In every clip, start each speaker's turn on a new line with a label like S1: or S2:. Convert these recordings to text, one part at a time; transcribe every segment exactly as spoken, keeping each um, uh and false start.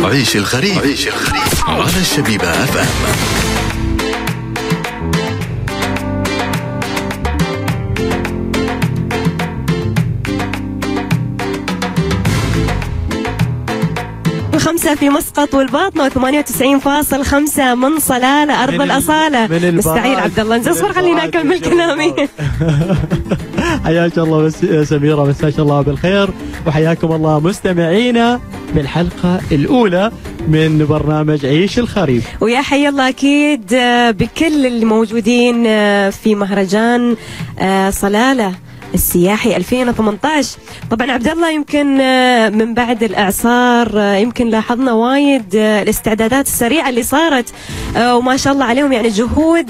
S1: عيش الخريف عيش الخريف على الشبيبة اف ام.
S2: خمسة في مسقط والباطنة وثمانية وتسعين فاصل خمسة من صلالة أرض الأصالة. مستعير عبد الله انزل اصبر خليني أكمل كلامي.
S3: حياك الله سميرة، مساك الله بالخير وحياكم الله مستمعينا بالحلقة الأولى من برنامج عيش الخريف.
S2: ويا حي الله أكيد بكل اللي موجودين في مهرجان صلالة السياحي ألفين وثمانية عشر. طبعا عبد الله يمكن من بعد الإعصار يمكن لاحظنا وايد الاستعدادات السريعة اللي صارت وما شاء الله عليهم، يعني جهود.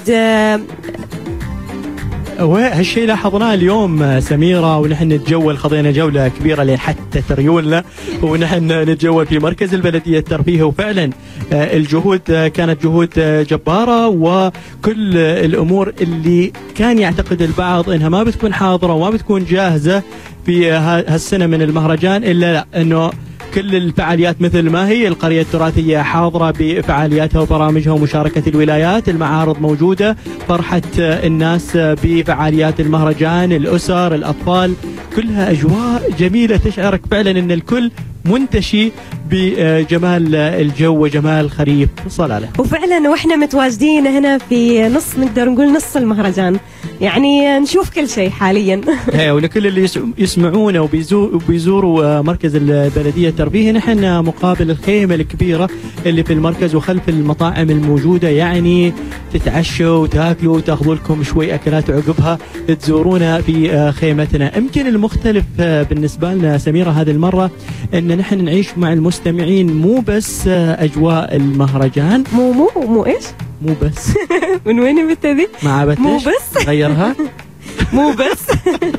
S3: وهالشيء لاحظناه اليوم سميرة ونحن نتجول، خذينا جولة كبيرة لحتى ريولنا ونحن نتجول في مركز البلدية الترفيهي، وفعلا الجهود كانت جهود جبارة، وكل الأمور اللي كان يعتقد البعض أنها ما بتكون حاضرة وما بتكون جاهزة في هالسنة من المهرجان، إلا لا أنه كل الفعاليات مثل ما هي. القرية التراثية حاضرة بفعالياتها وبرامجها ومشاركة الولايات، المعارض موجودة، فرحة الناس بفعاليات المهرجان، الأسر، الأطفال، كلها أجواء جميلة تشعرك فعلا أن الكل منتشي بجمال الجو وجمال خريف صلالة.
S2: وفعلا واحنا متواجدين هنا في نص، نقدر نقول نص المهرجان، يعني نشوف كل شيء حاليا.
S3: ولكل اللي يسمعونا وبيزوروا مركز البلدية الترفيهي، نحن مقابل الخيمة الكبيرة اللي في المركز وخلف المطاعم الموجودة، يعني تتعشوا وتاكلوا وتاخذوا لكم شوي أكلات وعقبها تزورونا في خيمتنا. يمكن المختلف بالنسبة لنا سميرة هذه المرة أن نحن نعيش مع المستمعين مو بس أجواء المهرجان،
S2: مو مو مو إيش؟
S3: مو بس
S2: من وين بتبي؟
S3: ما عبتش
S2: مو بس
S3: غيرها
S2: مو بس.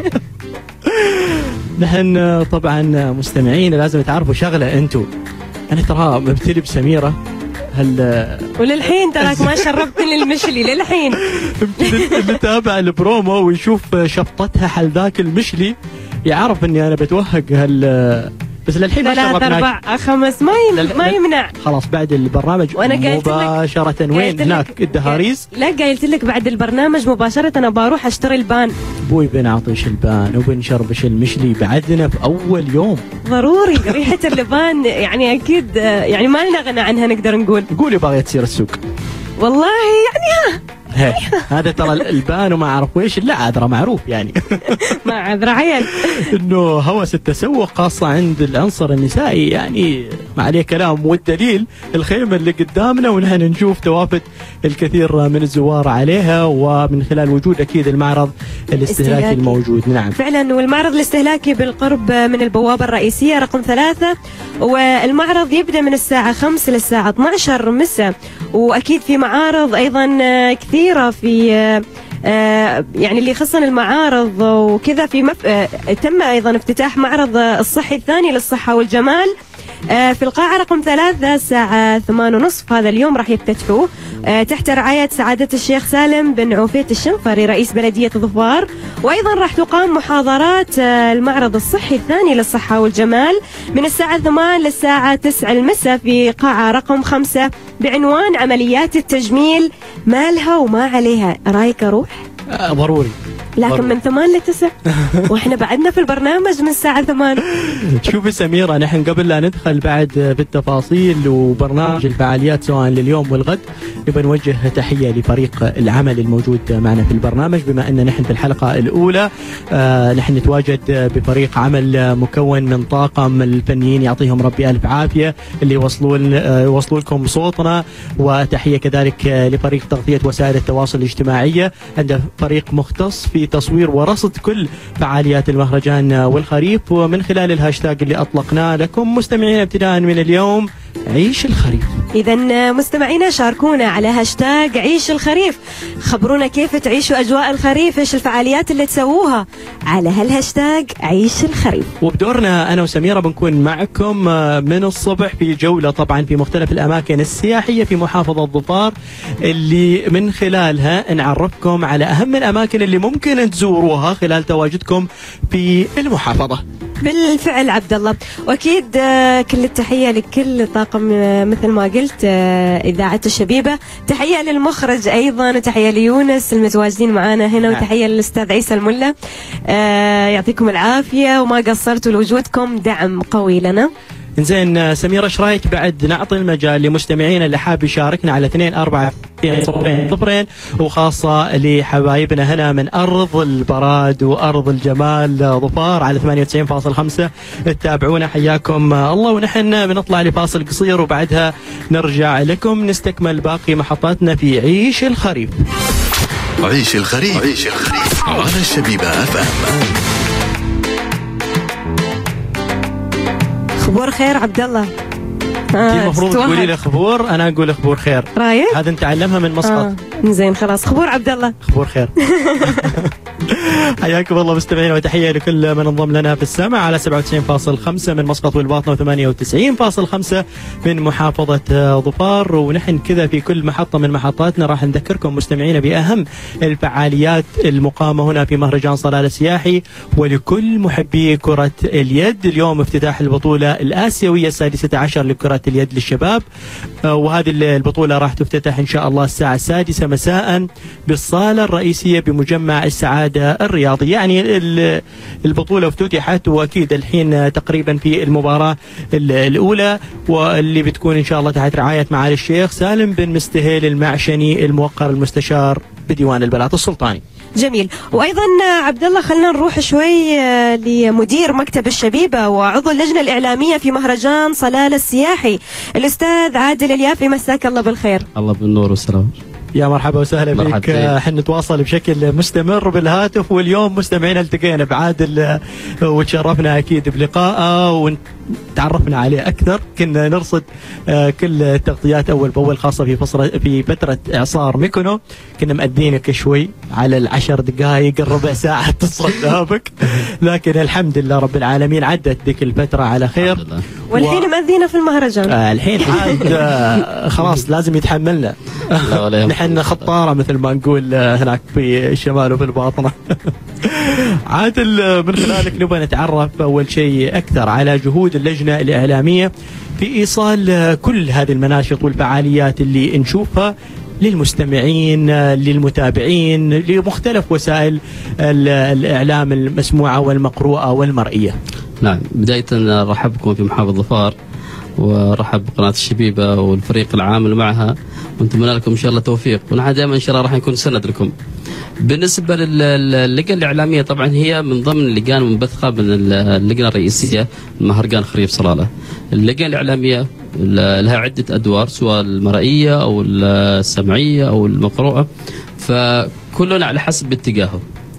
S3: نحن طبعا مستمعين لازم تعرفوا شغلة، أنتم أنا ترى مبتلي بسميرة هل
S2: وللحين تراك ما شربتني المشلي للحين.
S3: اللي تابع البرومو ويشوف شفطتها حل ذاك المشلي يعرف اني انا بتوهق هال، بس للحين ما شربناش.
S2: ثلاث أربع خمس ما يم... ما يمنع.
S3: خلاص بعد البرنامج مباشرة وين هناك الدهاريز؟
S2: لا قايلت لك بعد البرنامج مباشرة أنا بروح أشتري البان.
S3: بوي بنعطيش البان وبنشربش المشلي بعدنا في أول يوم.
S2: ضروري ريحة اللبان يعني أكيد، يعني ما لنا غنى عنها نقدر نقول.
S3: قولي باغية تصير السوق.
S2: والله يعني ها
S3: هذا ترى البان وما اعرف ويش، لا عذرة معروف يعني.
S2: ما عذرة عيل
S3: انه هوس التسوق خاصة عند العنصر النسائي، يعني ما عليه كلام، والدليل الخيمة اللي قدامنا ونحن نشوف توافد الكثير من الزوار عليها، ومن خلال وجود اكيد المعرض الاستهلاكي استهلاكي. الموجود. نعم
S2: فعلا، والمعرض الاستهلاكي بالقرب من البوابة الرئيسية رقم ثلاثة، والمعرض يبدأ من الساعة خمسة للساعة اثني عشر مساء، واكيد في معارض ايضا كثير في يعني اللي يخصن المعارض وكذا. في مف... تم ايضا افتتاح معرض الصحي الثاني للصحة والجمال في القاعة رقم ثلاثة الساعة ثمانية ونصف هذا اليوم راح يفتتحوه تحت رعاية سعادة الشيخ سالم بن عوفيت الشنفري رئيس بلدية ظفار. وأيضا راح تقام محاضرات المعرض الصحي الثاني للصحة والجمال من الساعة ثمانية للساعة تسعة المساء في قاعة رقم خمسة بعنوان عمليات التجميل ما لها وما عليها. رايك أروح؟
S3: آه ضروري،
S2: لكن ضروري. من ثمانية لتسعة واحنا بعدنا في البرنامج من الساعة ثمانية.
S3: شوفي سميرة، نحن قبل لا ندخل بعد في التفاصيل وبرنامج الفعاليات سواء لليوم والغد، نبغى نوجه تحية لفريق العمل الموجود معنا في البرنامج، بما أن نحن في الحلقة الأولى آه نحن نتواجد بفريق عمل مكون من طاقم الفنيين يعطيهم ربي ألف عافية اللي يوصلون آه يوصلوا لكم صوتنا، وتحية كذلك لفريق تغطية وسائل التواصل الاجتماعية، عنده فريق مختص في تصوير ورصد كل فعاليات المهرجان والخريف، ومن خلال الهاشتاج اللي أطلقناه لكم مستمعين ابتداء من اليوم عيش الخريف.
S2: إذا مستمعينا شاركونا على هاشتاج عيش الخريف، خبرونا كيف تعيشوا أجواء الخريف، إيش الفعاليات اللي تسووها على هالهاشتاج عيش الخريف.
S3: وبدورنا أنا وسميرة بنكون معكم من الصبح في جولة طبعا في مختلف الأماكن السياحية في محافظة ظفار، اللي من خلالها نعرفكم على أهم الأماكن اللي ممكن تزوروها خلال تواجدكم في المحافظة.
S2: بالفعل عبد الله، واكيد كل التحيه لكل طاقم مثل ما قلت اذاعه الشبيبه، تحيه للمخرج ايضا، وتحيه ليونس المتواجدين معنا هنا، وتحيه للاستاذ عيسى الملا. يعطيكم العافيه وما قصرتوا لوجودكم دعم قوي لنا.
S3: زين سميرة، ايش رايك بعد نعطي المجال لمستمعينا اللي حاب يشاركنا على اثنين أربعة صفرين صفرين، وخاصة لحبايبنا هنا من أرض البراد وأرض الجمال ظفار على ثمانية وتسعين فاصلة خمسة. تتابعونا حياكم الله، ونحن بنطلع لفاصل قصير وبعدها نرجع لكم نستكمل باقي محطاتنا في عيش الخريف.
S1: عيش الخريف عيش الخريف على الشبيبة اف ام.
S2: خبور خير عبد الله.
S3: انت المفروض تقولي لي خبور، انا اقول خبور خير.
S2: رايك؟
S3: هذا نتعلمها من مسقط.
S2: آه. زين خلاص، خبور عبد الله.
S3: خبور خير. حياكم الله مستمعينا، وتحيه لكل من انضم لنا في السمع على سبعة وتسعين فاصلة خمسة من مسقط والباطنه، وثمانية وتسعين فاصلة خمسة من محافظه ظفار. ونحن كذا في كل محطه من محطاتنا راح نذكركم مستمعينا باهم الفعاليات المقامه هنا في مهرجان صلاله السياحي. ولكل محبي كره اليد، اليوم افتتاح البطوله الاسيويه السادسه عشر لكره اليد للشباب، وهذه البطوله راح تفتتح ان شاء الله الساعه السادسه مساء بالصاله الرئيسيه بمجمع السعاده الرياضي. يعني البطوله افتتحت، واكيد الحين تقريبا في المباراه الاولى، واللي بتكون ان شاء الله تحت رعايه معالي الشيخ سالم بن مستهيل المعشني الموقر المستشار بديوان البلاط السلطاني.
S2: جميل. وايضا عبد الله خلينا نروح شوي لمدير مكتب الشبيبه وعضو اللجنه الاعلاميه في مهرجان صلاله السياحي، الاستاذ عادل اليافي. مساك الله بالخير.
S4: الله بالنور والسلام.
S3: يا مرحبا وسهلا فيك. احنا نتواصل بشكل مستمر بالهاتف، واليوم مستمعين التقينا بعادل وتشرفنا اكيد بلقائه وتعرفنا عليه اكثر. كنا نرصد كل التغطيات اول باول، خاصه في فصل في فتره اعصار ميكونو، كنا مأدينك شوي على العشر دقائق الربع ساعه اتصل بك، لكن الحمد لله رب العالمين عدت ذيك الفتره على خير،
S2: والحين و... مأذينا في المهرجان.
S3: آه الحين عاد آه خلاص لازم يتحملنا. نحن خطاره مثل ما نقول هناك في الشمال وفي الباطنه. عادل، من خلالك نبغى نتعرف اول شيء اكثر على جهود اللجنه الاعلاميه في ايصال كل هذه المناشط والفعاليات اللي نشوفها للمستمعين للمتابعين لمختلف وسائل الاعلام المسموعه والمقروءه والمرئيه.
S4: نعم، بدايه نرحب بكم في محافظه ظفار، ورحب بقناه الشبيبه والفريق العامل معها، ونتمنى لكم ان شاء الله توفيق، ونحن دائما ان شاء الله راح نكون سند لكم. بالنسبه للجنه الاعلاميه، طبعا هي من ضمن اللجان المنبثقه من اللجنه الرئيسيه مهرجان خريف صلاله. اللجنه الاعلاميه لها عده ادوار، سواء المرئيه او السمعيه او المقروءه، فكلنا على حسب اتجاهه.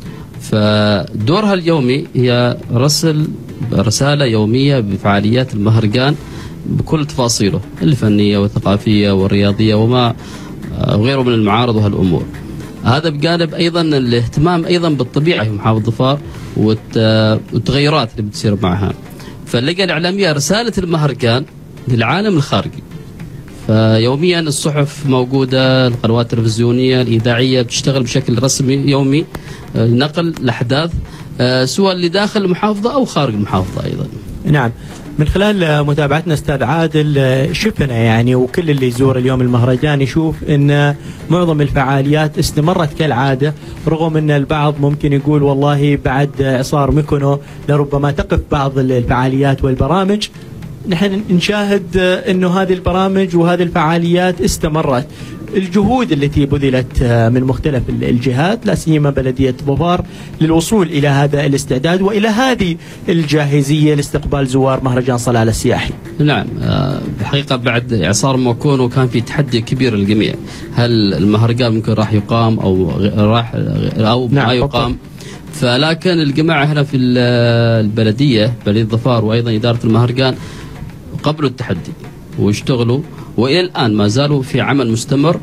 S4: فدورها اليومي هي رسل رساله يوميه بفعاليات المهرجان بكل تفاصيله الفنيه والثقافيه والرياضيه وما غيره من المعارض وهالامور. هذا بجانب ايضا الاهتمام ايضا بالطبيعه في محافظه ظفار والتغيرات اللي بتصير معها. فاللجنه الاعلاميه رساله المهرجان للعالم الخارجي. فيوميا الصحف موجوده، القنوات التلفزيونيه الاذاعيه بتشتغل بشكل رسمي يومي نقل الاحداث سواء اللي داخل المحافظه او خارج المحافظه ايضا.
S3: نعم، من خلال متابعتنا استاذ عادل شفنا يعني، وكل اللي يزور اليوم المهرجان يشوف ان معظم الفعاليات استمرت كالعاده، رغم ان البعض ممكن يقول والله بعد اعصار ميكونو لربما تقف بعض الفعاليات والبرامج. نحن نشاهد انه هذه البرامج وهذه الفعاليات استمرت. الجهود التي بذلت من مختلف الجهات، لا سيما بلديه ظفار، للوصول الى هذا الاستعداد والى هذه الجاهزيه لاستقبال زوار مهرجان صلاله السياحي.
S4: نعم، الحقيقه بعد اعصار ميكونو كان في تحدي كبير للجميع، هل المهرجان ممكن راح يقام او راح او
S3: نعم ما
S4: يقام. فلكن الجماعه هنا في البلديه بلديه ظفار وايضا اداره المهرجان قبلوا التحدي واشتغلوا، والى الان ما زالوا في عمل مستمر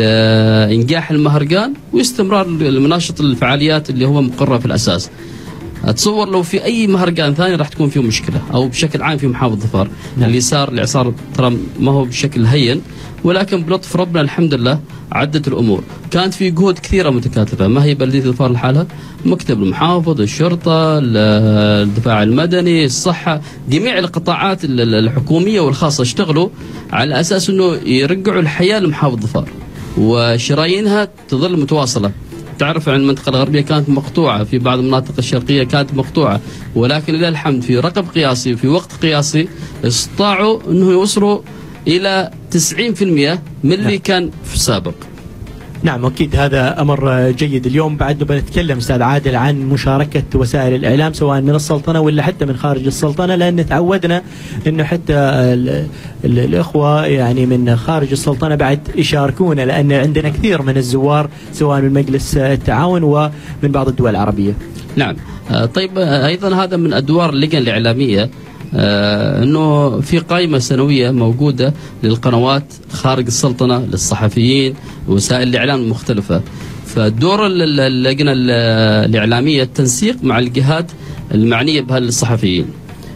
S4: لانجاح المهرجان واستمرار المناشط الفعاليات اللي هو مقرر في الاساس. اتصور لو في اي مهرجان ثاني راح تكون فيه مشكله، او بشكل عام في محافظه ظفار. نعم. اللي صار اللي صار ترى ما هو بشكل هين، ولكن بلطف ربنا الحمد لله عدت الامور. كانت في جهود كثيره متكاتفه، ما هي بلديه ظفار لحالها، مكتب المحافظ، الشرطه، الدفاع المدني، الصحه، جميع القطاعات الحكوميه والخاصه اشتغلوا على اساس انه يرجعوا الحياه لمحافظه ظفار، وشرايينها تظل متواصله. تعرف عن المنطقة الغربية كانت مقطوعة، في بعض المناطق الشرقية كانت مقطوعة، ولكن لله الحمد في رقم قياسي وفي وقت قياسي استطاعوا أنه يوصلوا إلى تسعين بالمئة من اللي كان في السابق.
S3: نعم أكيد هذا أمر جيد. اليوم بعد بنتكلم أستاذ عادل عن مشاركة وسائل الإعلام سواء من السلطنة ولا حتى من خارج السلطنة، لأن تعودنا أنه حتى ال ال الإخوة يعني من خارج السلطنة بعد يشاركونا، لأن عندنا كثير من الزوار سواء من مجلس التعاون ومن بعض الدول العربية.
S4: نعم. طيب أيضا هذا من أدوار اللجنة الإعلامية، آه انه في قائمه سنويه موجوده للقنوات خارج السلطنه، للصحفيين، وسائل الاعلام المختلفه. فدور اللجنه الاعلاميه التنسيق مع الجهات المعنيه بهالصحفيين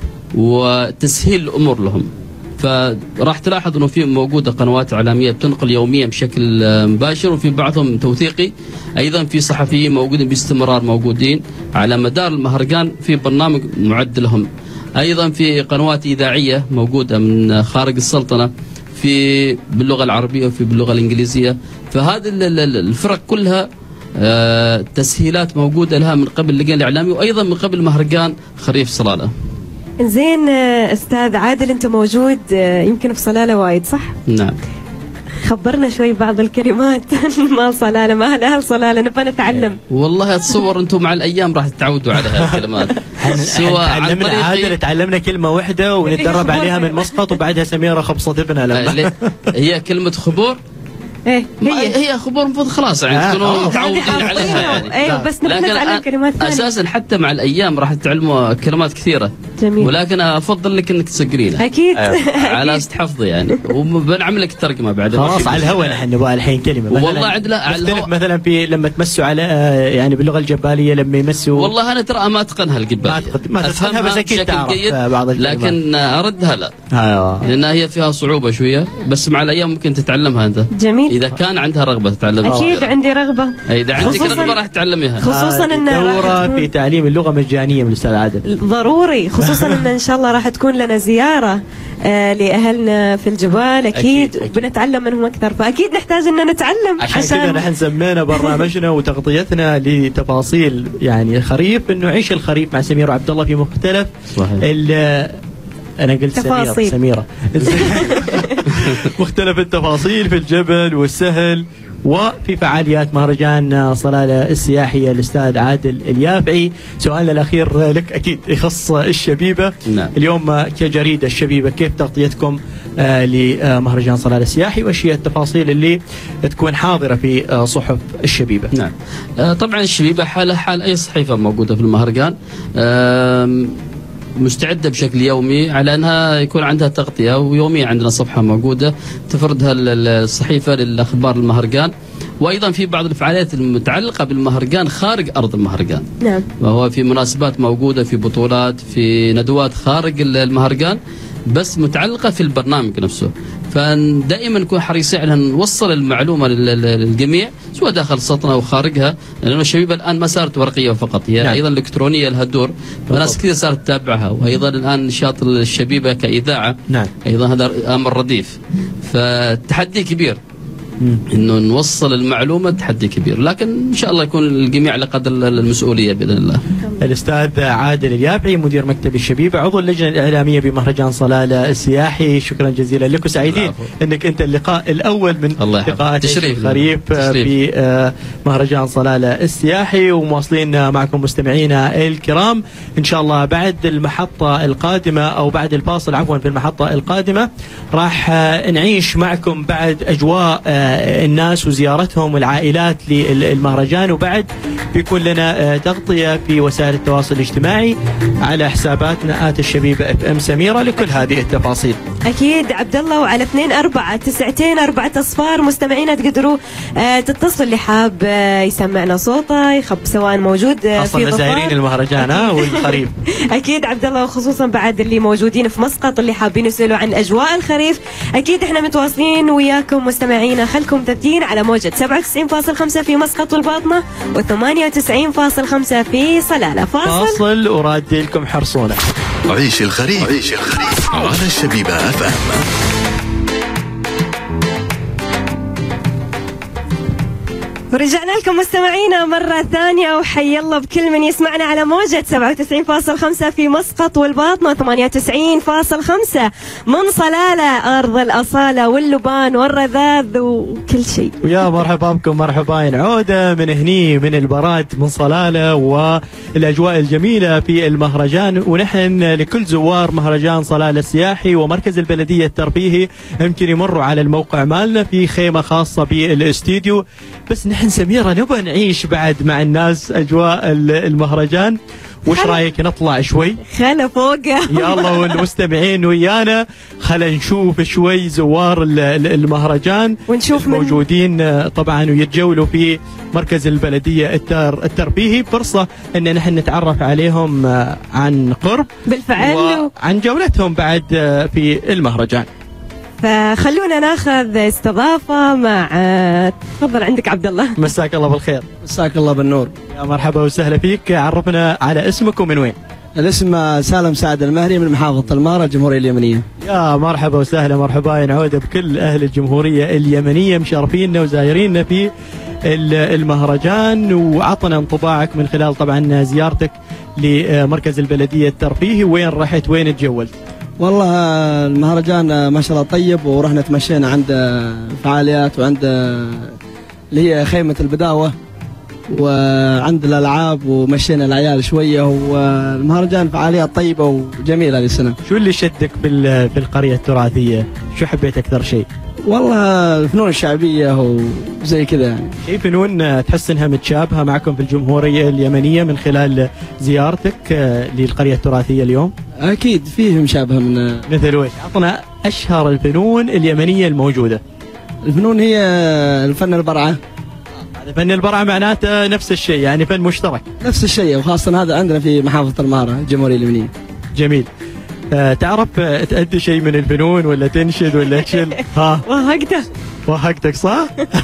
S4: وتسهيل الامور لهم. فراح تلاحظ انه في موجوده قنوات اعلاميه بتنقل يوميا بشكل مباشر، وفي بعضهم توثيقي. ايضا في صحفيين موجودين باستمرار موجودين على مدار المهرجان في برنامج معد لهم. ايضا في قنوات اذاعيه موجوده من خارج السلطنه في باللغه العربيه وفي باللغه الانجليزيه. فهذه الفرق كلها تسهيلات موجوده لها من قبل اللجنه الاعلاميه، وايضا من قبل مهرجان خريف صلاله.
S2: زين استاذ عادل، انت موجود يمكن في صلاله وايد صح؟
S4: نعم.
S2: خبرنا شوي بعض الكلمات مال صلاله، ما اهل صلاله نبغى نتعلم.
S4: والله اتصور انتم مع الايام راح تتعودوا على هالكلمات.
S3: سواء تعلمنا عادل تعلمنا كلمه واحده ونتدرب عليها من مسقط، وبعدها سميره خبصت ابنها لما
S4: هي كلمه خبور.
S2: ايه هي
S4: هي خبور المفروض خلاص يعني تكونوا متعودين عليها يعني.
S2: ايوه بس نبغى نتعلم كلمات ثانيه.
S4: اساسا حتى مع الايام راح تتعلموا كلمات كثيره.
S2: جميل.
S4: ولكن افضل لك انك تسجلينها.
S2: اكيد.
S4: على اساس تحفظي يعني، وبنعمل لك الترجمه بعد.
S3: خلاص على الهواء نحن نبغى الحين كلمه.
S4: والله عندنا على الهواء
S3: مثلا في لما تمسوا على يعني باللغه الجباليه لما يمسوا.
S4: والله انا ترى ما اتقنها الجباليه.
S3: ما افهمها بس اكيد تعرف بعض الكلمات.
S4: لكن اردها لا.
S3: ايوه.
S4: لانها هي فيها صعوبه شويه، بس مع الايام ممكن تتعلمها انت.
S2: جميل.
S4: اذا كان عندها رغبه تتعلمها.
S2: اكيد عندي رغبه.
S4: اذا عندك رغبه راح تعلميها.
S2: خصوصا ان
S3: دوره في تعليم اللغه مجانيه من الاستاذ عادل.
S2: ضروري، خصوصا ان ان شاء الله راح تكون لنا زياره آه لاهلنا في الجبال اكيد, أكيد, أكيد. بنتعلم منهم اكثر، فاكيد نحتاج ان نتعلم.
S3: عشان كذا نحن سمينا برنامجنا وتغطيتنا لتفاصيل يعني الخريف انه عيش الخريف مع سميره وعبد الله في مختلف. صحيح. انا قلت سميره سميره مختلف التفاصيل في الجبل والسهل وفي فعاليات مهرجان صلالة السياحية. الأستاذ عادل اليافعي، سؤالنا الأخير لك أكيد يخص الشبيبة.
S4: نعم.
S3: اليوم كجريدة الشبيبة كيف تغطيتكم آه لمهرجان صلالة السياحي، وش هي التفاصيل اللي تكون حاضرة في آه صحف الشبيبة؟
S4: نعم. آه طبعا الشبيبة حالة حال أي صحيفة موجودة في المهرجان، آه مستعدة بشكل يومي على أنها يكون عندها تغطية، ويوميا عندنا صفحة موجودة تفردها الصحيفة للأخبار المهرجان، وأيضا في بعض الفعاليات المتعلقة بالمهرجان خارج أرض المهرجان.
S2: نعم.
S4: وهو في مناسبات موجودة، في بطولات، في ندوات خارج المهرجان بس متعلقة في البرنامج نفسه. فدائما نكون حريصين على أن نوصل المعلومة للجميع سواء داخل السلطنة أو خارجها، لأن الشبيبة الآن ما صارت ورقية فقط، هي نعم. أيضا الإلكترونية لها دور، فناس كثير صارت تتابعها. وأيضا الآن نشاط الشبيبة كإذاعة نعم. أيضا هذا أمر رديف، فالتحدي كبير انه نوصل المعلومه، تحدي كبير، لكن ان شاء الله يكون الجميع على قدر المسؤوليه باذن الله.
S3: الاستاذ عادل اليافعي مدير مكتب الشبيبه عضو اللجنه الاعلاميه بمهرجان صلاله السياحي، شكرا جزيلا لك، وسعيدين انك انت اللقاء الاول من لقاءات الخريف في مهرجان صلاله السياحي، ومواصلين معكم مستمعينا الكرام. ان شاء الله بعد المحطه القادمه او بعد الفاصل عفوا في المحطه القادمه راح نعيش معكم بعد اجواء الناس وزيارتهم والعائلات للمهرجان، وبعد بيكون لنا تغطية في وسائل وسائل التواصل الاجتماعي على حساباتنا آت الشبيبة اف ام سميرة لكل هذه التفاصيل.
S2: اكيد عبد الله، وعلى اثنين أربعة تسعتين أربعة أصفار مستمعينا تقدروا آه تتصل اللي حاب آه يسمعنا صوته يخب سواء موجود آه في ظفار
S3: زائرين المهرجان ها والخريف.
S2: اكيد عبد الله، وخصوصا بعد اللي موجودين في مسقط اللي حابين يسألوا عن اجواء الخريف، اكيد احنا متواصلين وياكم مستمعينا. خلكم ثابتين على موجة سبعة وتسعين فاصلة خمسة في مسقط والباطنة وثمانية وتسعين فاصلة خمسة في صلالة. فاصل
S3: فاصل ورادي لكم حرصونا.
S1: عيش الخريف عيش الخريف على الشبيبة اف ام.
S2: ورجعنا لكم مستمعينا مرة ثانية، وحي الله بكل من يسمعنا على موجة سبعة وتسعين فاصلة خمسة في مسقط والباطنة ثمانية وتسعين فاصلة خمسة من صلالة، أرض الأصالة واللبان والرذاذ وكل شيء.
S3: ويا مرحبا بكم، مرحباين عودة من هني من البراد من صلالة والأجواء الجميلة في المهرجان. ونحن لكل زوار مهرجان صلالة السياحي ومركز البلدية الترفيهي يمكن يمروا على الموقع مالنا في خيمة خاصة بالاستديو. بس نحن سميرة نبغى نعيش بعد مع الناس أجواء المهرجان. وش رايك نطلع شوي؟
S2: خلا فوق
S3: يلا والمستمعين ويانا، خلا نشوف شوي زوار المهرجان
S2: ونشوف
S3: موجودين طبعا ويتجولوا في مركز البلدية الترفيهي. فرصة ان نحن نتعرف عليهم عن قرب
S2: بالفعل
S3: وعن جولتهم بعد في المهرجان.
S2: فخلونا ناخذ استضافة مع تفضل عندك عبد الله.
S3: مساك الله بالخير.
S5: مساك الله بالنور.
S3: يا مرحبا وسهلا فيك، عرفنا على اسمك ومن وين؟
S5: الاسم سالم سعد المهري من محافظة المارة الجمهورية اليمنية.
S3: يا مرحبا وسهلا، مرحبا نعود بكل أهل الجمهورية اليمنية مشرفينا وزايريننا في المهرجان. وعطنا انطباعك من خلال طبعا زيارتك لمركز البلدية الترفيهي، وين رحت وين تجولت؟
S5: والله المهرجان ما شاء الله طيب، ورحنا تمشينا عند فعاليات وعند اللي هي خيمة البداوة وعند الألعاب، ومشينا العيال شوية. والمهرجان فعاليات طيبة وجميلة هذه السنة.
S3: شو اللي شدك في القرية التراثية؟ شو حبيت أكثر شيء؟
S5: والله الفنون الشعبية وزي كذا يعني.
S3: شيء فنون تحس انها متشابهة معكم في الجمهورية اليمنية من خلال زيارتك للقرية التراثية اليوم؟
S5: أكيد فيه مشابهة. من
S3: مثل وش؟ عطنا أشهر الفنون اليمنية الموجودة.
S5: الفنون هي الفن البرعة.
S3: هذا فن البرعة معناته نفس الشيء، يعني فن مشترك.
S5: نفس الشيء، وخاصة هذا عندنا في محافظة المارة الجمهورية اليمنية.
S3: جميل. آه تعرف تأدي شيء من الفنون ولا تنشد ولا تشل؟ ها
S2: وهقتك
S3: وهقتك صح؟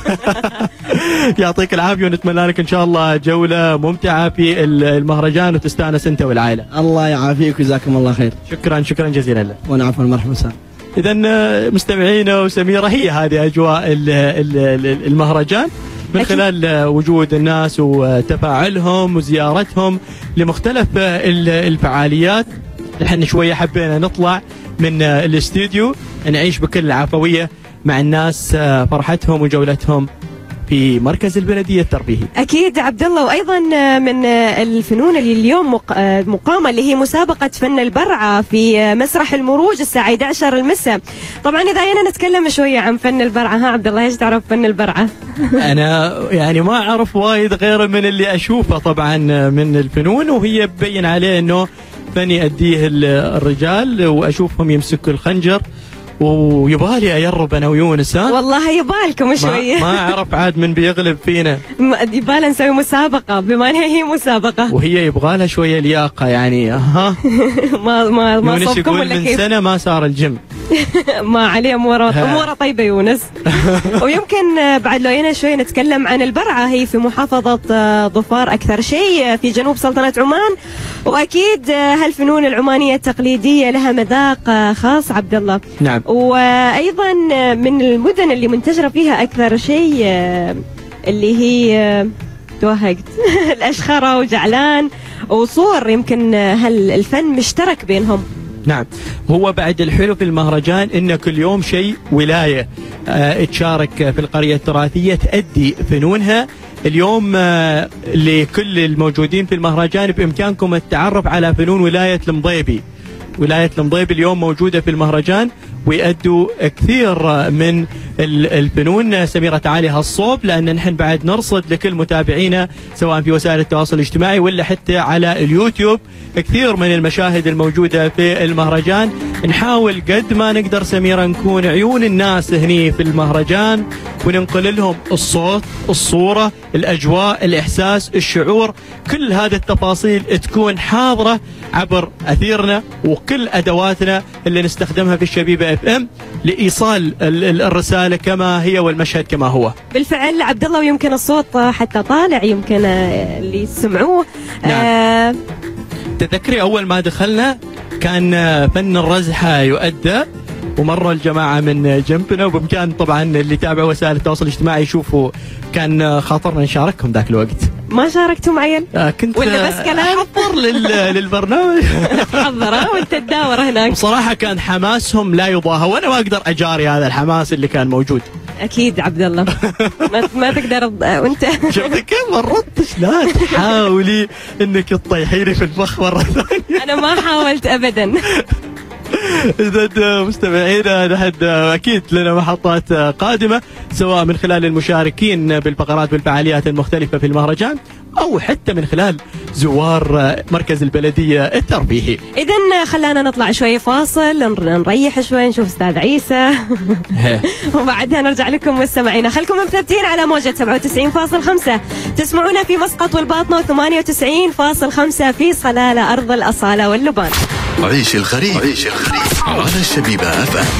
S3: يعطيك العافية، ونتمنى لك إن شاء الله جولة ممتعة في المهرجان وتستانس أنت والعائلة.
S5: الله يعافيك وجزاكم الله خير.
S3: شكرا شكرا جزيلا لك.
S5: وأنا عفوا مرحبا وسهلا.
S3: إذا مستمعينا وسميرة، هي هذه أجواء المهرجان من خلال وجود الناس وتفاعلهم وزيارتهم لمختلف الفعاليات. نحن شوية حبينا نطلع من الاستوديو نعيش بكل العفوية مع الناس فرحتهم وجولتهم في مركز البلدية الترفيهي.
S2: أكيد عبد الله، وأيضا من الفنون اللي اليوم مقامة اللي هي مسابقة فن البرعة في مسرح المروج الساعة أحد عشر المساء. طبعا إذا أنا نتكلم شوية عن فن البرعة، ها عبد الله إيش تعرف فن البرعة؟
S3: أنا يعني ما أعرف وايد غير من اللي أشوفه طبعا من الفنون، وهي ببين عليه إنه فن يأديه الرجال وأشوفهم يمسكوا الخنجر، ويبالي أيرب أنا ويونس. ها
S2: والله يبالكم شوية.
S3: ما أعرف عاد من بيغلب فينا.
S2: يبالنا نسوي مسابقة بما أنها هي مسابقة،
S3: وهي يبغالها شوية لياقة يعني. ها
S2: ما ما ما
S3: يونس يقول من كيف؟ سنة ما صار الجيم.
S2: ما عليه أموره أموره طيبة يونس. ويمكن بعد لو جينا شوي نتكلم عن البرعة، هي في محافظة ظفار أكثر شيء في جنوب سلطنة عمان، وأكيد هالفنون العمانية التقليدية لها مذاق خاص عبد الله.
S3: نعم.
S2: وأيضا من المدن اللي منتشرة فيها أكثر شيء اللي هي توهقت الأشخرة وجعلان وصور، يمكن هالفن مشترك بينهم.
S3: نعم، هو بعد الحلو في المهرجان إن كل يوم شيء ولاية اه تشارك في القرية التراثية تأدي فنونها. اليوم اه لكل الموجودين في المهرجان بإمكانكم التعرف على فنون ولاية المضيبي. ولاية المضيبي اليوم موجودة في المهرجان، ويأدوا كثير من الفنون. سميرة تعالي هالصوب، لأن نحن بعد نرصد لكل متابعينا سواء في وسائل التواصل الاجتماعي ولا حتى على اليوتيوب كثير من المشاهد الموجودة في المهرجان. نحاول قد ما نقدر سميرة نكون عيون الناس هني في المهرجان، وننقل لهم الصوت، الصورة، الأجواء، الإحساس، الشعور، كل هذه التفاصيل تكون حاضرة عبر أثيرنا وكل أدواتنا اللي نستخدمها في الشبيبة اف ام لإيصال الرسالة كما هي والمشهد كما هو.
S2: بالفعل عبد الله، ويمكن الصوت حتى طالع، يمكن اللي يسمعوه.
S3: نعم.
S2: آه
S3: تذكري أول ما دخلنا كان فن الرزحة يؤدى، ومروا الجماعة من جنبنا، وبإمكان طبعا اللي يتابعوا وسائل التواصل الاجتماعي يشوفوا كان خاطرنا نشاركهم ذاك الوقت.
S2: ما شاركتوا معين؟
S3: آه كنت
S2: ولا بس كلام؟
S3: أحضر للبرنامج.
S2: حضره وانت تداور هناك.
S3: بصراحة كان حماسهم لا يضاهى، وأنا ما أقدر أجاري هذا الحماس اللي كان موجود.
S2: اكيد عبد الله. ما ما تقدر وانت.
S3: شفتي كيف ما ردتش؟ لا تحاولي انك تطيحيني في الفخ مرة ثانية.
S2: انا ما حاولت ابدا.
S3: إذا مستمعينا نحن أكيد لنا محطات قادمة سواء من خلال المشاركين بالفقرات والفعاليات المختلفة في المهرجان أو حتى من خلال زوار مركز البلدية الترفيهي.
S2: إذن خلانا نطلع شوي فاصل، نريح شوي، نشوف أستاذ عيسى. وبعدها نرجع لكم مستمعينا. خلكم مثبتين على موجة سبعة وتسعين فاصلة خمسة، تسمعونا في مسقط والباطنة، وثمانية وتسعين فاصلة خمسة في صلالة أرض الأصالة واللبان.
S1: عيش الخريف عيش الخريف على الشبيبة اف ام.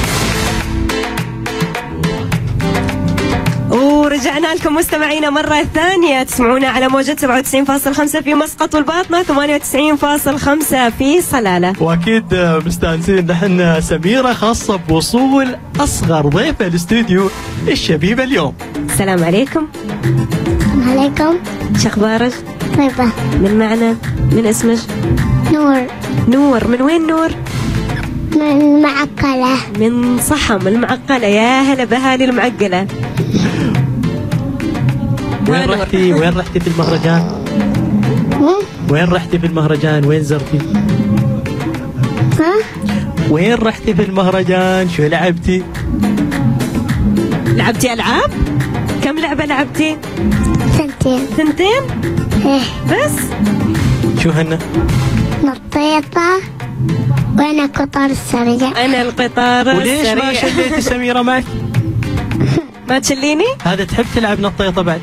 S2: ورجعنا لكم مستمعينا مرة ثانية، تسمعونا على موجة سبعة وتسعين فاصلة خمسة في مسقط والباطنة، ثمانية وتسعين فاصلة خمسة في صلالة.
S3: وأكيد مستانسين نحن سميرة خاصة بوصول أصغر ضيفة الاستوديو الشبيبة اليوم.
S2: السلام عليكم.
S6: السلام عليكم.
S2: شو أخبارك؟
S6: طيبة.
S2: من معنا؟ من اسمك؟
S6: نور.
S2: نور، من وين نور؟
S6: من المعقلة.
S2: من صحم المعقلة. يا هلا بهالي المعقلة.
S3: وين رحتي وين رحتي في المهرجان؟ وين رحتي في المهرجان؟ وين زرتي؟
S6: ها؟
S2: وين رحتي في المهرجان؟ شو لعبتي؟ لعبتي ألعاب؟ كم لعبة لعبتي؟
S6: ثنتين.
S2: ثنتين؟
S6: ايه
S2: بس؟
S3: شو هن؟
S6: نطيطة وأنا القطار السريع.
S2: أنا القطار السريع.
S3: وليش ما شليتي سميرة معك؟
S2: ما تشليني؟
S3: هذا تحب تلعب نطيطة بعد.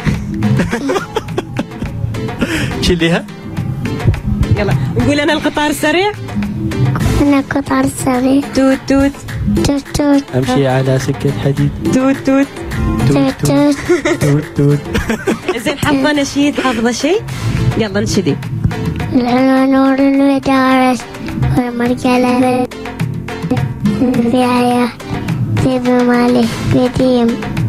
S3: شليها؟
S2: يلا نقول أنا القطار السريع.
S6: أنا القطار السريع.
S2: توت توت
S6: توت توت.
S3: أمشي على سكة حديد.
S2: توت توت
S6: توت توت
S3: توت توت.
S2: زين، حافظة نشيد؟ حافظة شيء؟ يلا نشدي.
S6: العلو نور المدارس والمرجلة في عيا في بماله قديم.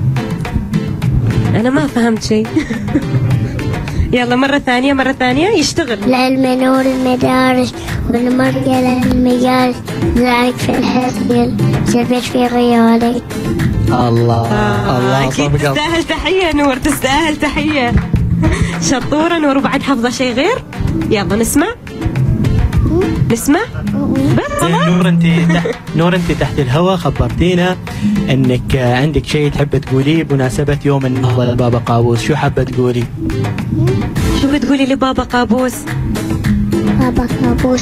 S2: أنا ما فهمت شيء. يلا مرة ثانية مرة ثانية. يشتغل.
S6: العلم نور المدارس والمرجلة المجالس، زرعك في الحسين سبت في غيالك.
S3: الله الله.
S2: أكيد تستاهل تحية نور، تستاهل تحية. شطورة نور. وبعد حافظة شيء غير؟ يلا نسمع نسمع بس.
S3: نور انت تحت نور انت تحت الهواء خبرتينا انك عندك شيء تحب تقوليه بمناسبة يوم النهضة لبابا قابوس. شو حابة تقولي؟
S2: شو بتقولي لبابا قابوس؟
S6: بابا قابوس.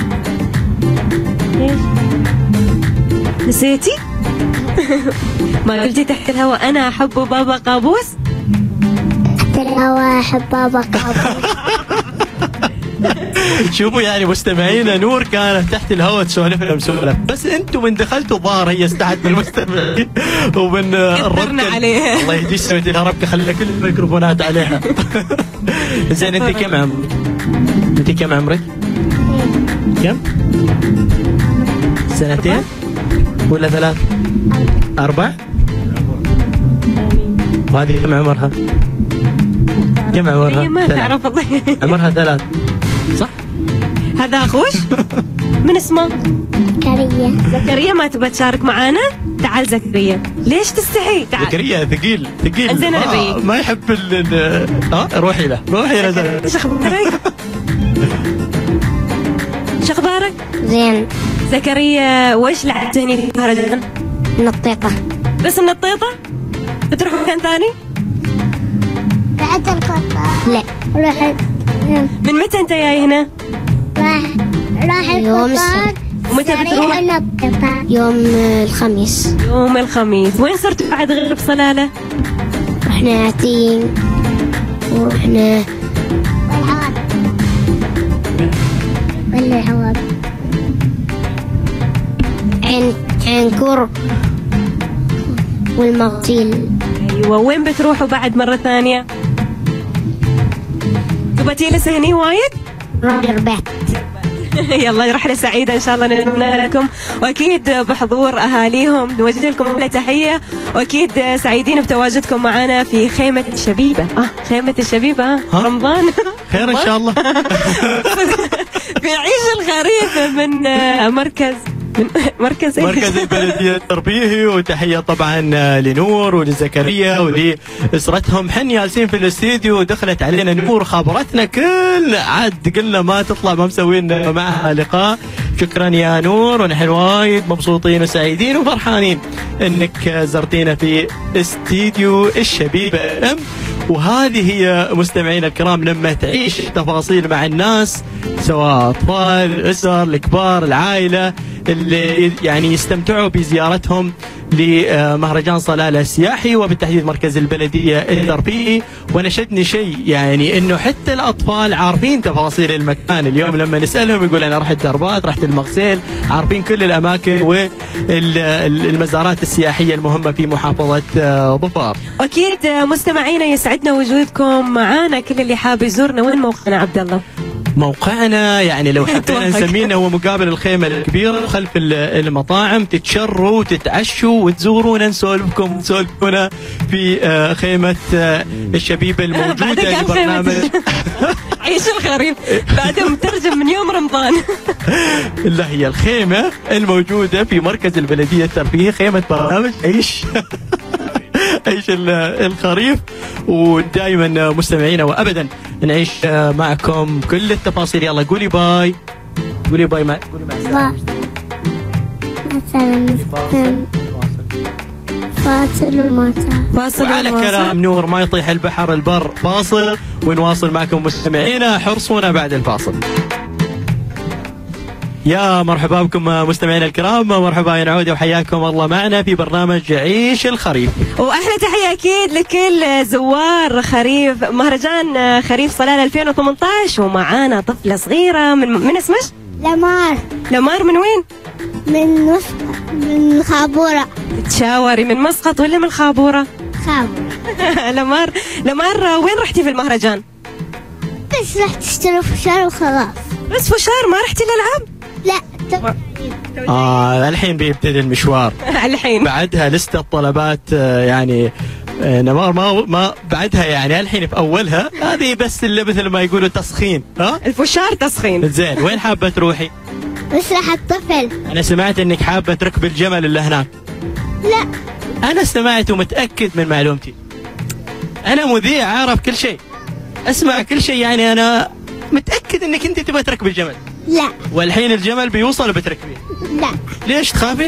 S2: ايش؟ نسيتي؟ ما قلتي تحت الهواء أنا أحب بابا قابوس؟
S6: تحت الهواء أحب بابا قابوس.
S3: شوفوا يعني مستمعينا، نور كانت تحت الهواء تسولف لهم سولف، بس انتم من دخلتوا ظاهر هي استحت من المستمعين ومن الربكه
S2: عليها.
S3: الله يهديك، سويتي لها ربكه خلى كل الميكروفونات عليها. زين انت كم عمرك؟ انت كم عمرك؟ كم؟ سنتين؟ ولا ثلاث؟ أربع؟ وهذه كم عمرها؟ كم عمرها؟
S2: هي ما تعرف الله.
S3: عمرها ثلاث صح؟
S2: هذا أخوش؟ من اسمه؟
S6: زكريا.
S2: زكريا. ما تبغى تشارك معانا؟ تعال زكريا. ليش تستحي؟ تعال.
S3: زكريا ثقيل ثقيل.
S2: زين أنا
S3: آه
S2: بيك.
S3: ما يحب ال اه روحي له روحي له زين.
S2: ايش اخبارك؟ شو اخبارك؟
S6: زين.
S2: زكريا، وش لعبت هني في المهرجان؟
S6: نطيطة.
S2: بس النطيطة؟ بتروح مكان ثاني؟
S6: بعد القطار. لا رحت.
S2: من متى أنت جاي هنا؟
S6: راح راح القطار.
S2: ومتى بتروح؟
S6: يوم الخميس.
S2: يوم الخميس. وين صرتوا بعد غير بصلالة؟
S6: رحنا عتين ورحنا العواب عين عنكر والمغسيل.
S2: أيوة. وين بتروحوا بعد مرة ثانية؟ تبغى لسه هني وايد؟
S6: رحنا ربعت.
S2: يلا رحلة سعيدة إن شاء الله نتمنى لكم، وأكيد بحضور أهاليهم نوجه لكم أحلى تحية، وأكيد سعيدين بتواجدكم معنا في خيمة الشبيبة. آه خيمة الشبيبة آه. رمضان
S3: خير إن شاء الله.
S2: في عيش الخريف من مركز من مركز
S3: مركز البلدية الترفيهي. وتحية طبعا لنور ولزكريا ولأسرتهم. حن جالسين في الاستديو ودخلت علينا نور خابرتنا كل عاد قلنا ما تطلع ما مسوين معها لقاء. شكرا يا نور، ونحن وايد مبسوطين وسعيدين وفرحانين انك زرتينا في استديو الشبيبة ام. وهذه هي مستمعينا الكرام لما تعيش تفاصيل مع الناس، سواء اطفال، الاسر، الكبار، العائله، اللي يعني يستمتعوا بزيارتهم لمهرجان صلالة السياحي وبالتحديد مركز البلدية الترفيهي. ونشدني شيء يعني انه حتى الاطفال عارفين تفاصيل المكان. اليوم لما نسالهم يقول انا رحت دربات، رحت المغسيل، عارفين كل الاماكن والمزارات السياحيه المهمه في محافظه ظفار.
S2: اكيد مستمعينا يسعدنا وجودكم معانا. كل اللي حاب يزورنا، وين موقعنا عبد الله؟
S3: موقعنا يعني لو حبينا نسمينا هو مقابل الخيمة الكبيرة وخلف المطاعم. تتشروا وتتعشوا وتزورونا، نسولفكم ونسولفونا في خيمة الشبيبة الموجودة لبرنامج
S2: عيش الخريف. بعدها مترجم من يوم رمضان.
S3: لا، هي الخيمة الموجودة في مركز البلدية الترفيهي، خيمة برنامج عيش عيش الخريف. ودائما مستمعينا وابدا نعيش معكم كل التفاصيل. يلا قولي باي، قولي باي مع قولي مع السلامة.
S6: فاصل وموتى.
S2: فاصل
S3: وعلى كلام نور ما يطيح البحر البر. فاصل ونواصل معكم مستمعينا. حرصونا بعد الفاصل. يا مرحبا بكم مستمعينا الكرام، مرحبا ينعود وحياكم الله معنا في برنامج عيش الخريف.
S2: واحلى تحيه اكيد لكل زوار خريف مهرجان خريف صلالة ألفين وثمانية عشر. ومعانا طفله صغيره من من اسمش؟
S6: لمار.
S2: لمار من وين؟
S6: من مسقط، من خابوره.
S2: تشاوري من مسقط ولا من خابوره؟
S6: خابوره.
S2: لمار لمار وين رحتي في المهرجان؟
S6: بس رحت اشتري فشار وخلاص.
S2: بس فشار، ما رحتي الالعاب؟
S6: لا.
S3: اه الحين بيبتدي المشوار.
S2: الحين
S3: بعدها لستة طلبات يعني نمار ما ما بعدها يعني الحين في اولها. هذه بس اللي مثل ما يقولوا تسخين. ها
S2: الفشار تسخين.
S3: زين، وين حابه تروحي؟
S6: بس راح الطفل.
S3: انا سمعت انك حابه تركب الجمل اللي هناك.
S6: لا،
S3: انا سمعت ومتاكد من معلومتي. انا مذيع عارف كل شيء، اسمع كل شيء، يعني انا متاكد انك انت تبغى تركب الجمل.
S6: لا.
S3: والحين الجمل بيوصل بتركبيه.
S6: لا.
S3: ليش تخافي؟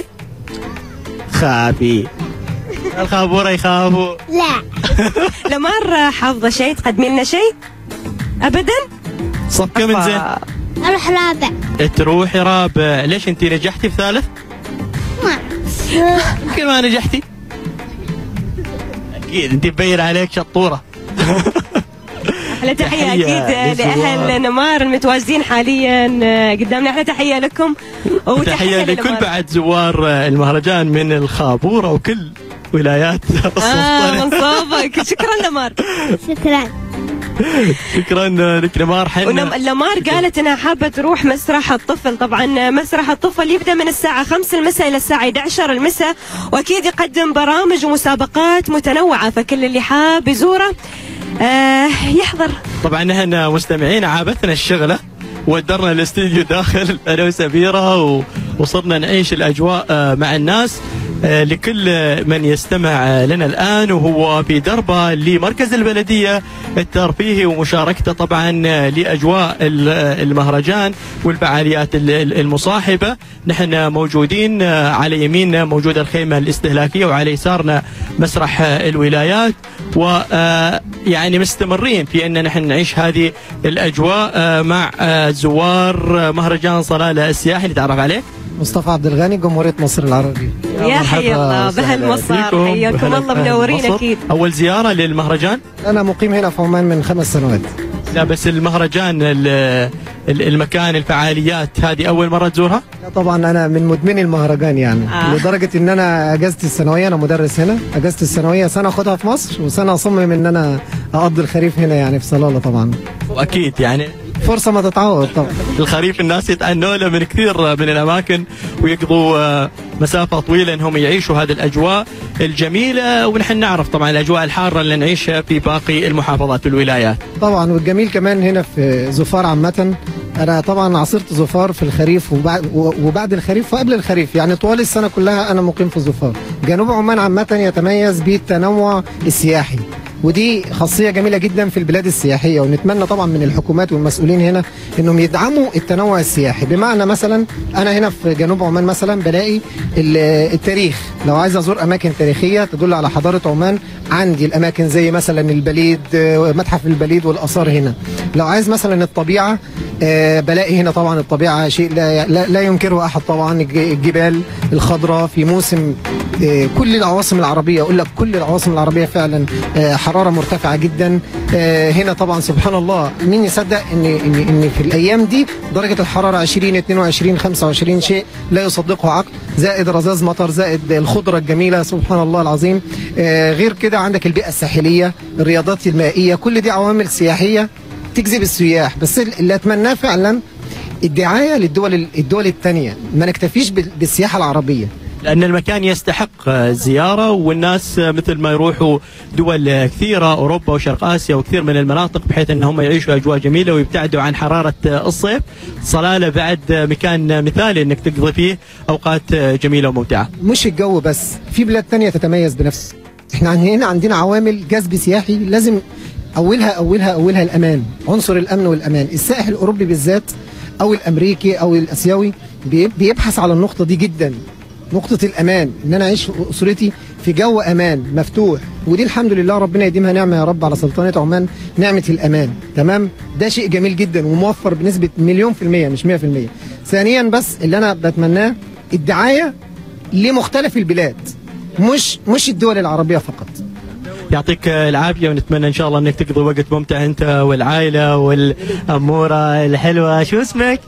S3: خافي. الخابوره يخافوا.
S6: لا.
S2: لمار حافظه شيء تقدمي لنا شيء؟ ابدا؟
S3: صف كم من زين؟
S6: اروح رابع.
S3: تروحي رابع. ليش انت نجحتي في ثالث؟
S6: ما
S3: يمكن ما نجحتي. اكيد انت مبين عليك شطوره.
S2: احلى تحيه اكيد لاهل نمار المتواجدين حاليا قدامنا. احلى تحيه لكم
S3: وتحيه لكل بعد زوار المهرجان من الخابوره وكل ولايات
S2: اه منصوبك. شكرا لمار.
S6: شكرا.
S3: شكرا لك نمار. حنا
S2: لمار قالت انها حابه تروح مسرح الطفل. طبعا مسرح الطفل يبدا من الساعه خمسة المساء الى الساعه إحدى عشر المساء، واكيد يقدم برامج ومسابقات متنوعه، فكل اللي حاب يزوره آه يحضر.
S3: طبعا نحن مستمعين عابتنا الشغله، ودرنا الاستديو داخل انا وسميره وصرنا نعيش الاجواء مع الناس. لكل من يستمع لنا الآن وهو في دربه لمركز البلدية الترفيهي ومشاركته طبعا لأجواء المهرجان والفعاليات المصاحبة. نحن موجودين على يميننا موجودة الخيمة الاستهلاكية وعلى يسارنا مسرح الولايات، ويعني مستمرين في أن نحن نعيش هذه الأجواء مع زوار مهرجان صلالة السياحي. نتعرف عليه
S7: مصطفى عبد الغني، جمهورية مصر العربية.
S2: يا حي الله بهالمصار، حياكم الله، منورين أكيد.
S3: أول زيارة للمهرجان؟
S7: أنا مقيم هنا في عمان من خمس سنوات.
S3: لا بس المهرجان المكان الفعاليات هذه أول مرة تزورها؟
S7: لا طبعا أنا من مدمني المهرجان يعني آه. لدرجة إن أنا أجازتي السنوية، أنا مدرس هنا، أجازتي السنوية سنة أخدها في مصر وسنة أصمم إن أنا أقضي الخريف هنا يعني في صلالة طبعا.
S3: وأكيد يعني
S7: فرصة ما تتعوض طبعا.
S3: الخريف الناس يتعنوا له من كثير من الأماكن ويقضوا مسافة طويلة أنهم يعيشوا هذه الأجواء الجميلة، ونحن نعرف طبعا الأجواء الحارة اللي نعيشها في باقي المحافظات والولايات.
S7: طبعا والجميل كمان هنا في ظفار عامة، أنا طبعا عصرت ظفار في الخريف وبعد, وبعد الخريف وقبل الخريف، يعني طوال السنة كلها أنا مقيم في ظفار. جنوب عمان عامة يتميز بالتنوع السياحي، ودي خاصية جميلة جدا في البلاد السياحية، ونتمنى طبعا من الحكومات والمسؤولين هنا انهم يدعموا التنوع السياحي. بمعنى مثلا انا هنا في جنوب عمان مثلا بلاقي التاريخ، لو عايز ازور اماكن تاريخية تدل على حضارة عمان عندي الاماكن زي مثلا البليد، متحف البليد والاثار هنا. لو عايز مثلا الطبيعة بلاقي هنا طبعا الطبيعة شيء لا, لا, لا ينكره احد، طبعا الجبال الخضراء في موسم كل العواصم العربية، اقول لك كل العواصم العربية فعلا حرارة مرتفعة جدا. هنا طبعا سبحان الله مين يصدق ان ان ان في الايام دي درجة الحرارة عشرين اثنين وعشرين خمسة وعشرين، شيء لا يصدقه عقل، زائد رذاذ مطر، زائد الخضرة الجميلة سبحان الله العظيم. غير كده عندك البيئة الساحلية، الرياضات المائية، كل دي عوامل سياحية تجذب السياح. بس اللي اتمناه فعلا الدعاية للدول الدول الثانية، ما نكتفيش بالسياحة العربية،
S3: لأن المكان يستحق زيارة، والناس مثل ما يروحوا دول كثيرة أوروبا وشرق آسيا وكثير من المناطق بحيث أنهم يعيشوا أجواء جميلة ويبتعدوا عن حرارة الصيف. صلالة بعد مكان مثالي أنك تقضي فيه أوقات جميلة وممتعة.
S7: مش الجو بس، في بلاد تانية تتميز بنفس. احنا هنا عندنا عوامل جذب سياحي لازم أولها أولها أولها الأمان، عنصر الأمن والأمان. السائح الأوروبي بالذات أو الأمريكي أو الأسيوي بيبحث على النقطة دي جدا، نقطة الأمان، إن أنا أعيش أسرتي في جو أمان مفتوح، ودي الحمد لله ربنا يديمها نعمة يا رب على سلطنة عمان، نعمة الأمان. تمام، ده شيء جميل جدا وموفر بنسبة مليون في المية مش مية في المية. ثانيا بس اللي أنا بتمناه الدعاية لمختلف البلاد، مش مش الدول العربية فقط.
S3: يعطيك العافية، ونتمنى إن شاء الله أنك تقضي وقت ممتع أنت والعائلة والأمورة الحلوة. شو اسمك؟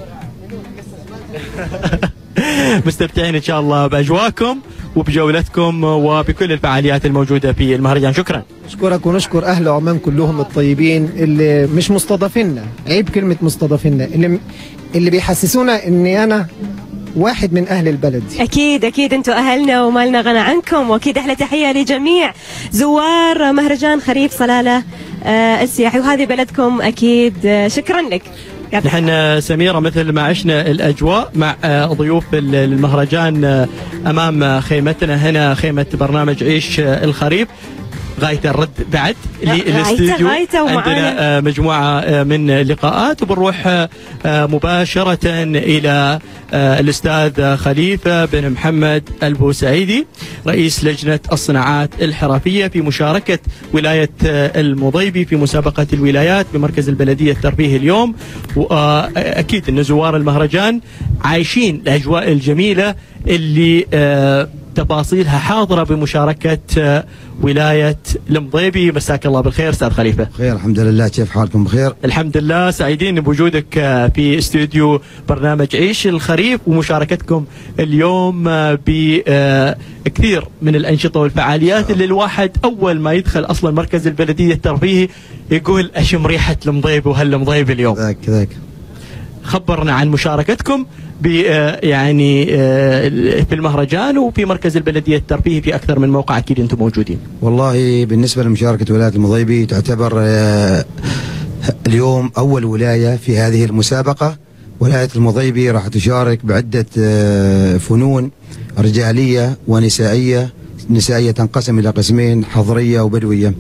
S3: مستمتعين ان شاء الله باجواءكم وبجولتكم وبكل الفعاليات الموجوده في المهرجان. شكرا.
S7: اشكرك ونشكر اهل عمان كلهم الطيبين اللي مش مستضافينا، عيب كلمه مستضافينا، اللي اللي بيحسسونا اني انا واحد من اهل البلد.
S2: اكيد اكيد انتم اهلنا وما لنا غنى عنكم، واكيد احلى تحيه لجميع زوار مهرجان خريف صلاله آه السياحي، وهذه بلدكم اكيد. آه شكرا لك.
S3: نحن سميرة مثل ما عشنا الأجواء مع ضيوف المهرجان أمام خيمتنا هنا، خيمة برنامج عيش الخريف. غاية الرد بعد للاستوديو، عندنا مجموعة من اللقاءات، وبنروح مباشرة إلى الأستاذ خليفة بن محمد البوسعيدي رئيس لجنة الصناعات الحرفية في مشاركة ولاية المضيبي في مسابقة الولايات بمركز البلدية الترفيهي اليوم. وأكيد أن زوار المهرجان عايشين الأجواء الجميلة اللي تفاصيلها حاضرة بمشاركة ولاية المضيبي. مساك الله بالخير أستاذ خليفة.
S8: بخير الحمد لله، كيف حالكم؟ بخير
S3: الحمد لله، سعيدين بوجودك في استوديو برنامج عيش الخريف ومشاركتكم اليوم بكثير من الأنشطة والفعاليات اللي الواحد أول ما يدخل أصلا مركز البلدية الترفيهي يقول أشم ريحة المضيبي وهالمضيبي اليوم.
S8: ذاك ذاك.
S3: خبرنا عن مشاركتكم يعني في المهرجان وفي مركز البلدية الترفيهي في أكثر من موقع، أكيد أنتم موجودين.
S8: والله بالنسبة لمشاركة ولاية المضيبي تعتبر اليوم أول ولاية في هذه المسابقة ولاية المضيبي راح تشارك بعدة فنون رجالية ونسائية. نسائية تنقسم إلى قسمين، حضرية وبدوية.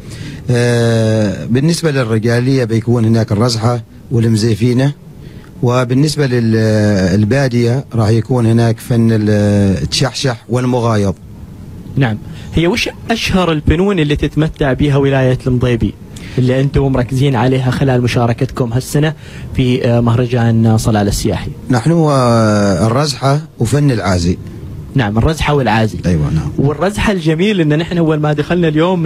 S8: بالنسبة للرجالية بيكون هناك الرزحة والمزيفينة، وبالنسبة للبادية راح يكون هناك فن التشحشح والمغايض.
S3: نعم. هي وش أشهر الفنون اللي تتمتع بها ولاية المضيبي اللي أنتم مركزين عليها خلال مشاركتكم هالسنة في مهرجان صلالة السياحي؟
S8: نحن الرزحة وفن العازي.
S3: نعم، الرزحة والعازي.
S8: أيوة نعم.
S3: والرزحة الجميل إن نحن أول ما دخلنا اليوم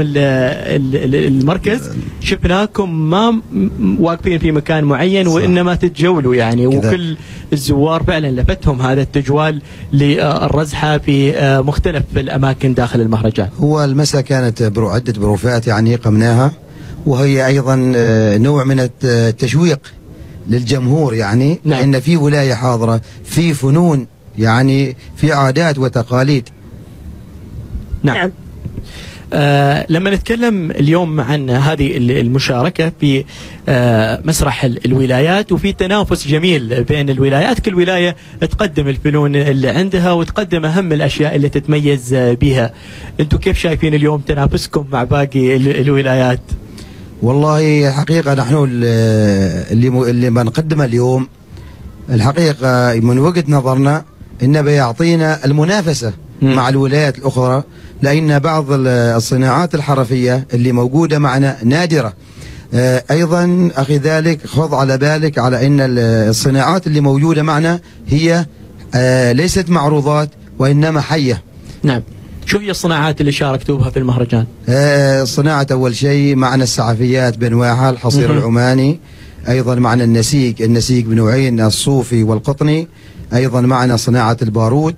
S3: المركز شفناكم ما واقفين في مكان معين، وإنما تتجولوا يعني، وكل الزوار فعلا لفتهم هذا التجوال للرزحة في مختلف الأماكن داخل المهرجان.
S8: هو المساء كانت عدة بروفات يعني قمناها، وهي أيضا نوع من التشويق للجمهور يعني. نعم. إن في ولاية حاضرة، في فنون يعني، في عادات وتقاليد.
S3: نعم, نعم. آه لما نتكلم اليوم عن هذه المشاركة في آه مسرح الولايات، وفي تنافس جميل بين الولايات، كل ولاية تقدم الفنون اللي عندها وتقدم أهم الأشياء اللي تتميز بها. أنتم كيف شايفين اليوم تنافسكم مع باقي الولايات؟
S8: والله حقيقة نحن اللي اللي بنقدمه اليوم الحقيقة من وجهة نظرنا إنه بيعطينا المنافسة م. مع الولايات الأخرى، لأن بعض الصناعات الحرفية اللي موجودة معنا نادرة. أيضا أخي ذلك خذ على بالك على أن الصناعات اللي موجودة معنا هي ليست معروضات وإنما حية.
S3: نعم. شو هي الصناعات اللي شاركتوا بها في المهرجان؟
S8: صناعة أول شيء معنا السعفيات بأنواعها، الحصير م. العماني، أيضا معنا النسيج، النسيج بنوعين، الصوفي والقطني، أيضا معنا صناعة البارود،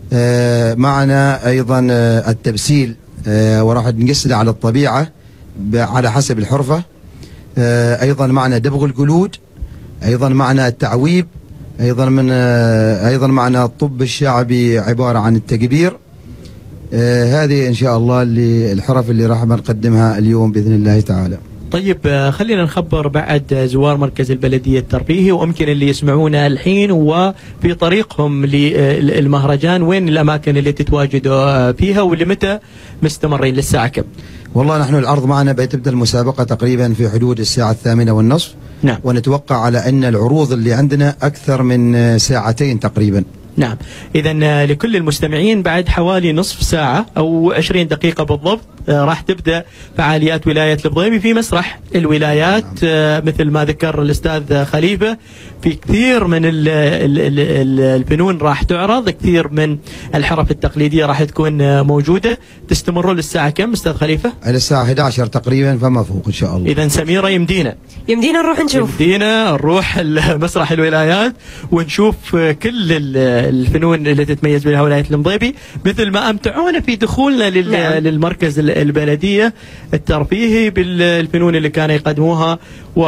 S8: معنا أيضا التبسيل، وراح نقسله على الطبيعة على حسب الحرفة، أيضا معنا دبغ الجلود، أيضا معنا التعويب، أيضا من أيضا معنا الطب الشعبي عبارة عن التكبير. هذه إن شاء الله اللي الحرف اللي راح نقدمها اليوم بإذن الله تعالى.
S3: طيب خلينا نخبر بعد زوار مركز البلدية الترفيهي، وممكن اللي يسمعونا الحين وفي طريقهم للمهرجان، وين الأماكن اللي تتواجدوا فيها واللي متى مستمرين للساعة كم؟
S8: والله نحن العرض معنا بتبدأ المسابقة تقريبا في حدود الساعة الثامنة والنصف.
S3: نعم.
S8: ونتوقع على أن العروض اللي عندنا أكثر من ساعتين تقريبا.
S3: نعم. إذا لكل المستمعين بعد حوالي نصف ساعة أو عشرين دقيقة بالضبط راح تبدأ فعاليات ولاية المضيبي في مسرح الولايات. نعم. مثل ما ذكر الأستاذ خليفة، في كثير من ال ال ال الفنون راح تعرض، كثير من الحرف التقليدية راح تكون موجودة. تستمروا للساعة كم أستاذ خليفة؟
S8: الساعة إحدى عشرة تقريبا فما فوق إن شاء الله.
S3: إذا سميرة يمدينا
S2: يمدينا نروح نشوف،
S3: يمدينا نروح مسرح الولايات ونشوف كل الفنون اللي تتميز بها ولاية المضيبي، مثل ما أمتعونا في دخولنا لل نعم. للمركز البلدية الترفيهي بالفنون اللي كانوا يقدموها،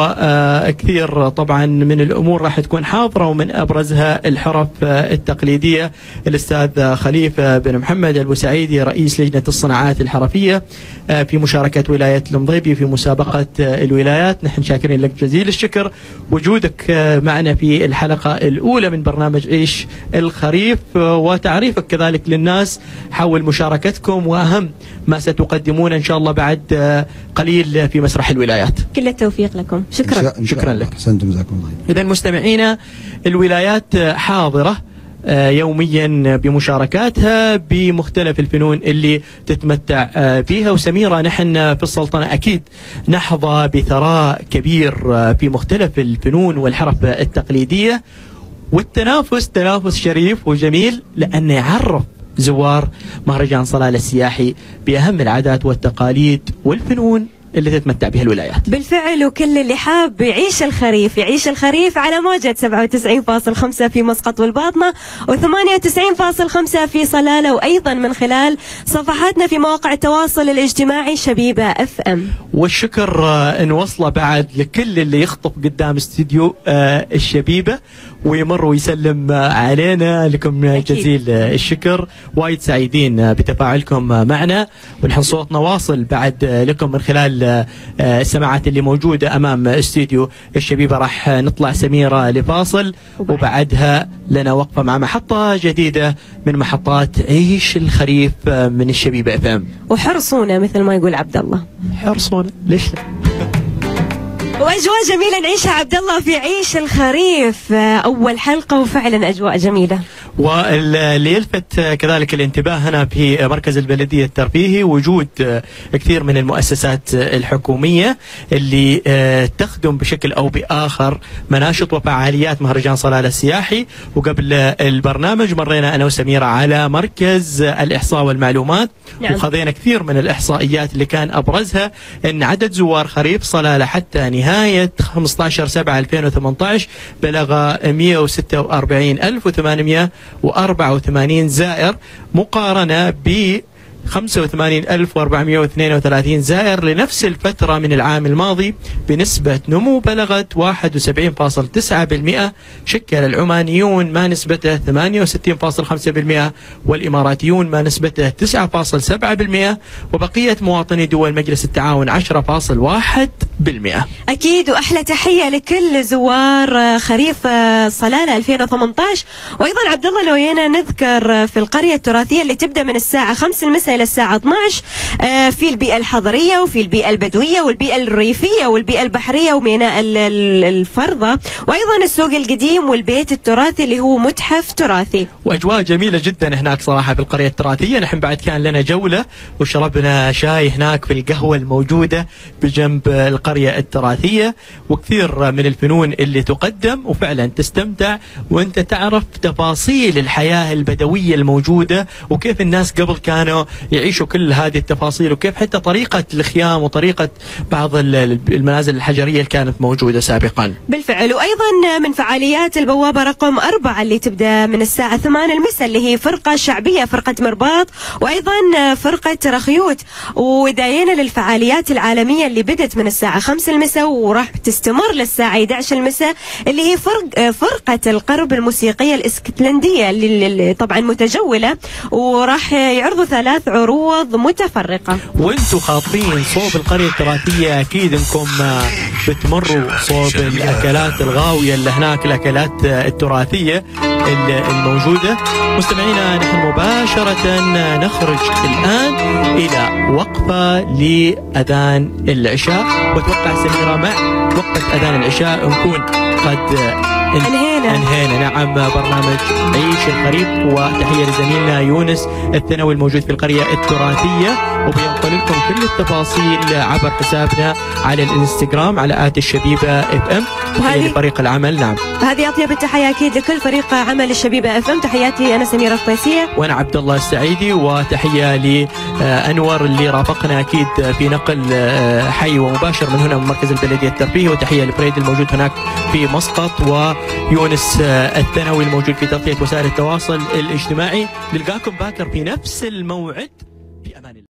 S3: وكثير طبعا من الأمور راح تكون حاضرة، ومن أبرزها الحرف التقليدية. الأستاذ خليفة بن محمد البوسعيدي رئيس لجنة الصناعات الحرفية في مشاركة ولاية المضيبي في مسابقة الولايات، نحن شاكرين لك جزيل الشكر وجودك معنا في الحلقة الأولى من برنامج عيش الخريف، وتعريفك كذلك للناس حول مشاركتكم وأهم ما ستقدمون إن شاء الله بعد قليل في مسرح الولايات.
S2: كل التوفيق لكم. شكرا.
S8: شاء
S3: شكرا لك.
S8: أحسنتم جزاكم الله.
S3: إذا مستمعينا، الولايات حاضرة يوميا بمشاركاتها بمختلف الفنون اللي تتمتع فيها، وسميرة نحن في السلطنة أكيد نحظى بثراء كبير في مختلف الفنون والحرف التقليدية، والتنافس تنافس شريف وجميل، لأنه يعرف زوار مهرجان صلالة السياحي بأهم العادات والتقاليد والفنون اللي تتمتع بها الولايات.
S2: بالفعل، وكل اللي حاب يعيش الخريف يعيش الخريف على موجة سبعة وتسعين فاصلة خمسة في مسقط والباطنة، وثمانية وتسعين فاصلة خمسة في صلالة، وأيضا من خلال صفحاتنا في مواقع التواصل الاجتماعي شبيبة اف ام.
S3: والشكر نوصله بعد لكل اللي يخطف قدام استديو الشبيبة، ويمر ويسلم علينا. لكم
S2: أكيد.
S3: جزيل الشكر، وايد سعيدين بتفاعلكم معنا، ونحن صوتنا واصل بعد لكم من خلال السماعات اللي موجودة أمام استوديو الشبيبة. راح نطلع سميرة لفاصل، وبعدها لنا وقفة مع محطة جديدة من محطات عيش الخريف من الشبيبة اف ام.
S2: وحرصونا مثل ما يقول عبد الله،
S3: حرصونا ليش لا؟
S2: واجواء جميله نعيشها عبد الله في عيش الخريف، اول حلقه وفعلا اجواء جميله.
S3: واللي يلفت كذلك الانتباه هنا في مركز البلدية الترفيهي وجود كثير من المؤسسات الحكومية اللي تخدم بشكل أو بآخر مناشط وفعاليات مهرجان صلالة السياحي. وقبل البرنامج مرينا أنا وسميرة على مركز الإحصاء والمعلومات،
S2: نعم.
S3: وخذينا كثير من الإحصائيات اللي كان أبرزها أن عدد زوار خريف صلالة حتى نهاية خمسة عشر سبعة ألفين وثمانية عشر بلغ مئة وستة وأربعين ألف وثمانمئة وأربعة وثمانين زائر، مقارنة ب خمسة وثمانين ألف وأربعمئة واثنين وثلاثين زائر لنفس الفترة من العام الماضي، بنسبة نمو بلغت واحد وسبعين فاصلة تسعة بالمئة. شكل العمانيون ما نسبته ثمانية وستين فاصلة خمسة بالمئة، والإماراتيون ما نسبته تسعة فاصلة سبعة بالمئة، وبقية مواطني دول مجلس التعاون عشرة فاصلة واحد بالمئة.
S2: أكيد، وأحلى تحية لكل زوار خريف صلالة ألفين وثمانية عشر. وأيضا عبد الله لو جينا نذكر في القرية التراثية اللي تبدأ من الساعة خمسة المساء إلى الساعة اثني عشر، في البيئة الحضرية وفي البيئة البدوية والبيئة الريفية والبيئة البحرية وميناء الفرضة، وأيضا السوق القديم والبيت التراثي اللي هو متحف تراثي.
S3: وأجواء جميلة جدا هناك صراحة في القرية التراثية. نحن بعد كان لنا جولة وشربنا شاي هناك في القهوة الموجودة بجنب القرية التراثية، وكثير من الفنون اللي تقدم، وفعلا تستمتع وانت تعرف تفاصيل الحياة البدوية الموجودة وكيف الناس قبل كانوا يعيشوا كل هذه التفاصيل، وكيف حتى طريقة الخيام وطريقة بعض المنازل الحجرية اللي كانت موجودة سابقا.
S2: بالفعل. وأيضا من فعاليات البوابة رقم أربعة اللي تبدأ من الساعة ثمانية المساء اللي هي فرقة شعبية، فرقة مرباط، وأيضا فرقة رخيوت. وداينا للفعاليات العالمية اللي بدت من الساعة خمسة المساء وراح تستمر للساعة أحد عشر المساء، اللي هي فرق فرقة القرب الموسيقية الاسكتلندية اللي طبعا متجولة، وراح يعرضوا ثلاث عروض متفرقة.
S3: وانتم خاطفين صوب القرية التراثية أكيد انكم بتمروا صوب الأكلات الغاوية اللي هناك، الأكلات التراثية الموجودة. مستمعينا نحن مباشرة نخرج الآن إلى وقفة لأذان العشاء، واتوقع سميرة مع وقفة أذان العشاء نكون قد
S2: انهينا
S3: انهينا نعم برنامج عيش الخريف. وتحية لزميلنا يونس الثانوي الموجود في القرية التراثية، وبينقل لكم كل التفاصيل عبر حسابنا على الانستغرام على آت الشبيبة اف ام. وهذه فريق العمل. نعم،
S2: هذه أطيب التحية أكيد لكل فريق عمل الشبيبة اف ام. تحياتي أنا سميرة القيسية،
S3: وأنا عبد الله السعيدي، وتحية لأنور اللي رافقنا أكيد في نقل حي ومباشر من هنا من مركز البلدية الترفيهي، وتحية لفريد الموجود هناك في مسقط، ويونس الثانوي الموجود في تغطية وسائل التواصل الاجتماعي. نلقاكم باكر في نفس الموعد، في أمان الله.